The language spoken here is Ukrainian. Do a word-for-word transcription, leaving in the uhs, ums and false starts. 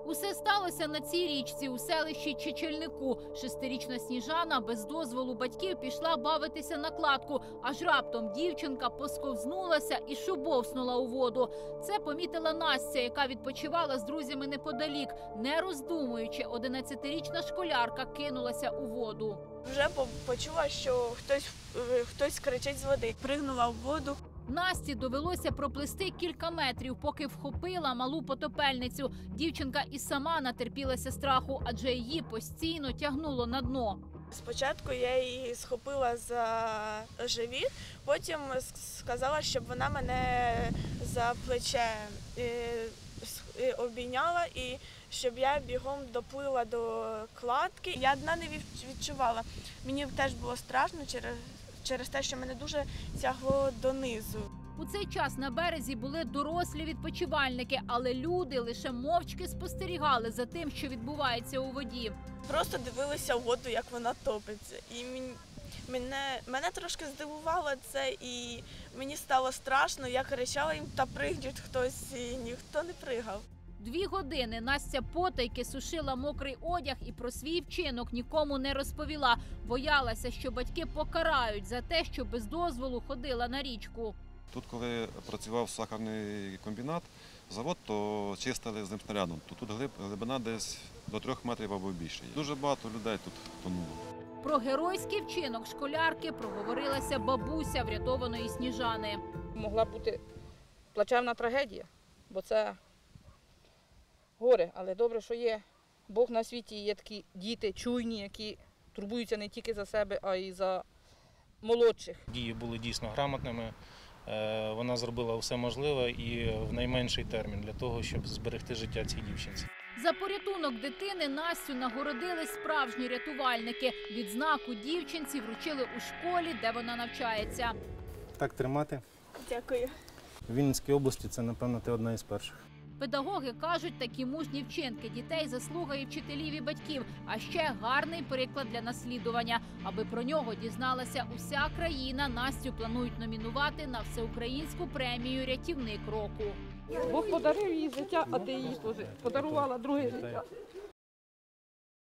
Усе сталося на цій річці у селищі Чечільнику. Шестирічна Сніжана без дозволу батьків пішла бавитися на кладку, аж раптом дівчинка посковзнулася і шубовснула у воду. Це помітила Настя, яка відпочивала з друзями неподалік. Не роздумуючи, одинадцятирічна школярка кинулася у воду. Вже почула, що хтось, хтось кричить з води. Пригнула в воду. Насті довелося проплисти кілька метрів, поки вхопила малу потопельницю. Дівчинка і сама натерпілася страху, адже її постійно тягнуло на дно. Спочатку я її схопила за живіт, потім сказала, щоб вона мене за плече обійняла і щоб я бігом доплила до кладки. Я дна не відчувала. Мені теж було страшно через через те, що мене дуже тягло донизу. У цей час на березі були дорослі відпочивальники, але люди лише мовчки спостерігали за тим, що відбувається у воді. Просто дивилися в воду, як вона топиться. І мене, мене трошки здивувало це, і мені стало страшно. Я кричала їм, та пригнуть хтось, і ніхто не пригав. Дві години Настя потайки сушила мокрий одяг і про свій вчинок нікому не розповіла. Боялася, що батьки покарають за те, що без дозволу ходила на річку. Тут, коли працював сахарний комбінат, завод, то чистили з ним снарядом. Тут глибина десь до трьох метрів або більше. Дуже багато людей тут тонуло. Про геройський вчинок школярки проговорилася бабуся врятованої Сніжани. Могла бути плачевна трагедія, бо це горе, але добре, що є Бог на світі, є такі діти чуйні, які турбуються не тільки за себе, а й за молодших. Дії були дійсно грамотними, вона зробила все можливе і в найменший термін для того, щоб зберегти життя цій дівчинці. За порятунок дитини Настю нагородили справжні рятувальники. Відзнаку дівчинці вручили у школі, де вона навчається. Так тримати. Дякую. В Вінницькій області це, напевно, ти одна із перших. Педагоги кажуть, такі мужні вчинки дітей – заслуга і вчителів, і батьків, а ще гарний приклад для наслідування. Аби про нього дізналася уся країна, Настю планують номінувати на всеукраїнську премію «Рятівник року». Бог подарив їй життя, а ти їй подарувала друге життя.